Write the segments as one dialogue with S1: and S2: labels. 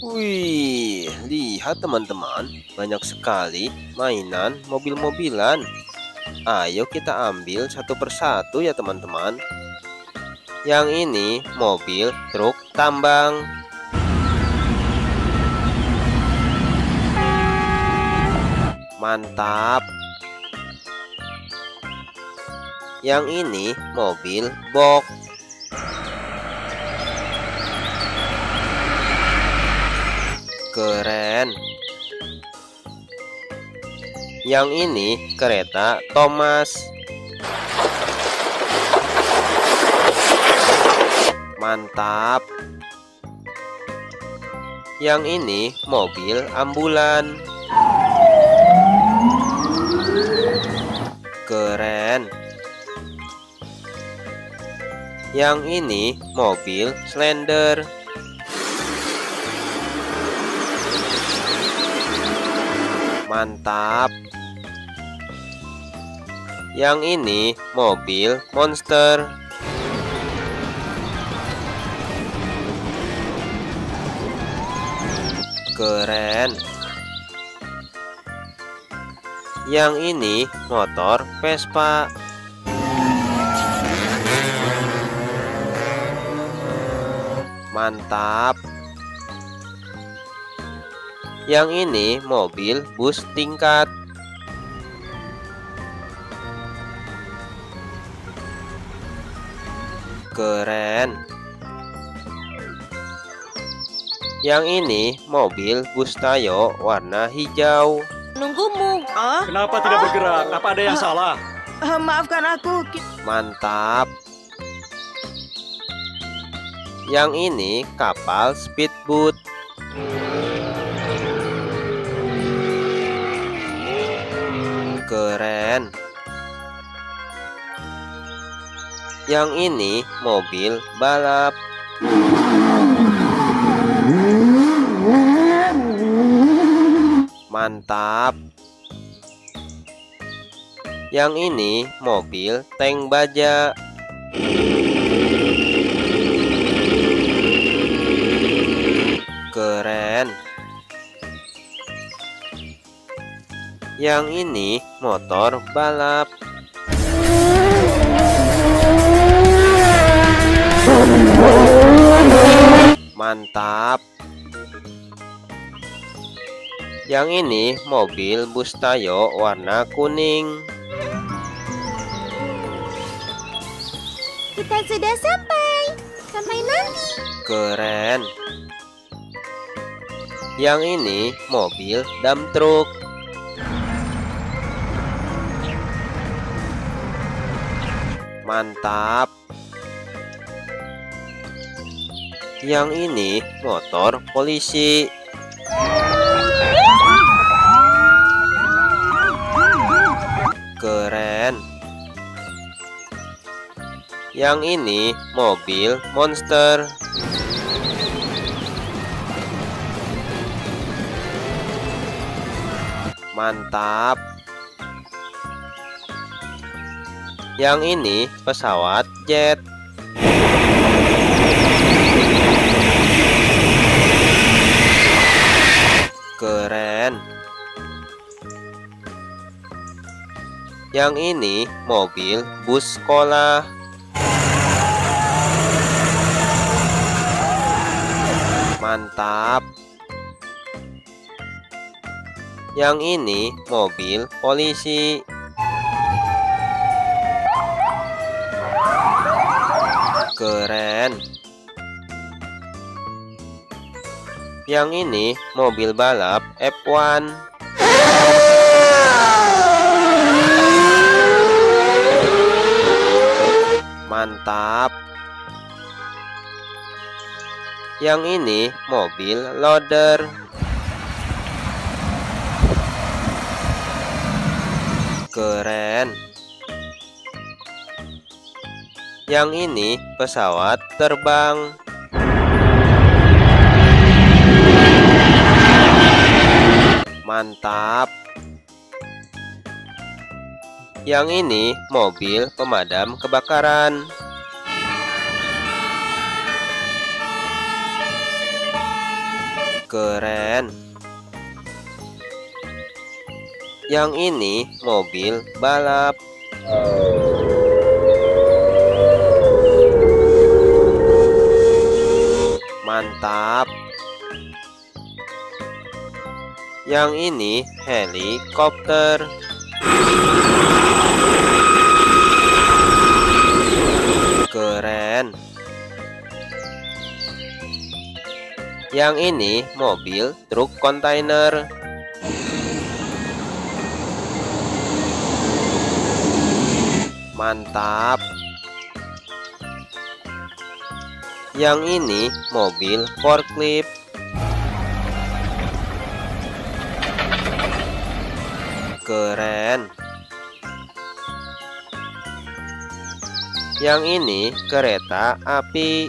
S1: Wih, lihat teman-teman, banyak sekali mainan mobil-mobilan. Ayo kita ambil satu persatu ya teman-teman. Yang ini mobil truk tambang. Mantap. Yang ini mobil box. Keren. Yang ini kereta Thomas. Mantap. Yang ini mobil ambulan. Keren. Yang ini mobil Slender. Mantap. Yang ini mobil monster. Keren. Yang ini motor Vespa. Mantap. Yang ini mobil bus tingkat. Keren. Yang ini mobil bus Tayo warna hijau.
S2: Nunggumu.
S3: Kenapa tidak bergerak? Apa ada yang salah?
S2: Maafkan aku.
S1: Mantap. Yang ini kapal speedboat. Keren. Yang ini mobil balap. Mantap. Yang ini mobil tank baja. Keren. Yang ini motor balap. Mantap. Yang ini mobil bus Tayo warna kuning.
S4: Kita sudah sampai. Sampai nanti.
S1: Keren. Yang ini mobil dump truck. Mantap. Yang ini motor polisi. Keren. Yang ini mobil monster. Mantap. Yang ini pesawat jet. Keren. Yang ini mobil bus sekolah. Mantap. Yang ini mobil polisi. Keren. Yang ini mobil balap F1. Mantap. Yang ini mobil loader. Keren. Yang ini pesawat terbang. Mantap. Yang ini mobil pemadam kebakaran. Keren. Yang ini mobil balap. Mantap. Yang ini helikopter. Keren. Yang ini mobil truk kontainer. Mantap. Yang ini mobil forklift. Keren. Yang ini kereta api.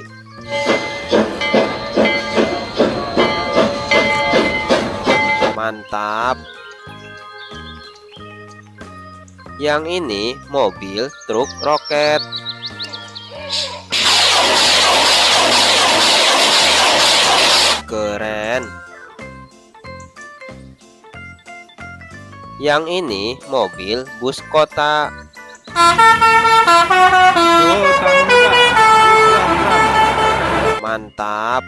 S1: Mantap. Yang ini mobil truk roket. Keren. Yang ini mobil bus kota. Mantap.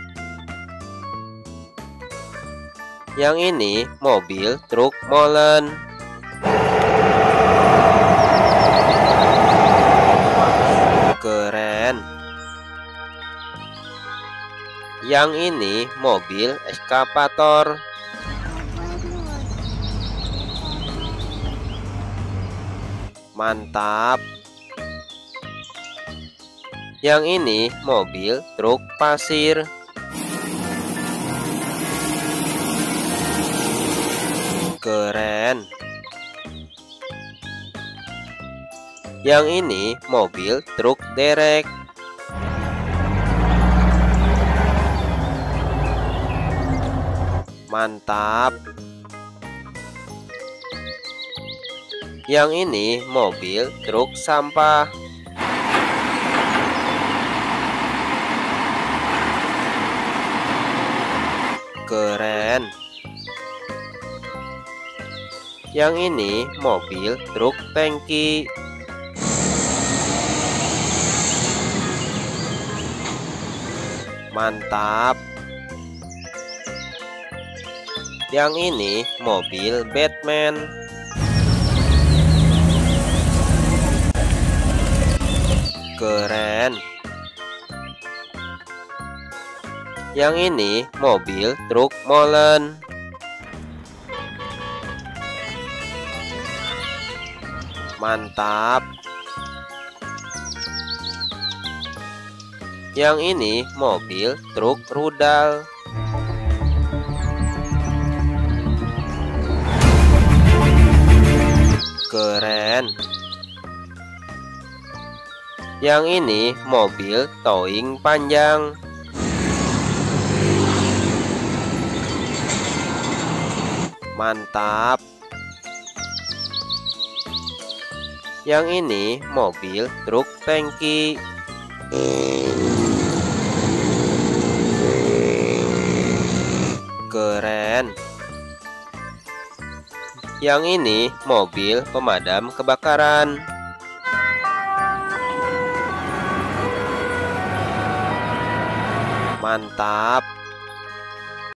S1: Yang ini mobil truk molen. Keren. Yang ini mobil eskavator. Mantap. Yang ini mobil truk pasir. Keren. Yang ini mobil truk derek. Mantap. Yang ini mobil truk sampah. Keren. Yang ini mobil truk tangki. Mantap. Yang ini mobil Batman. Keren. Yang ini mobil truk molen. Mantap. Yang ini mobil truk rudal. Keren. Yang ini mobil towing panjang. Mantap. Yang ini mobil truk tangki. Keren. Yang ini mobil pemadam kebakaran. Mantap.